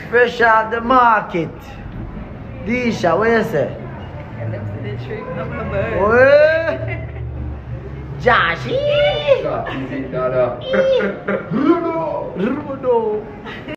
Fresh off the market. Desha, what you say? And them to the trick of the bird. What? Joshy! Easy, Dada. Rudo.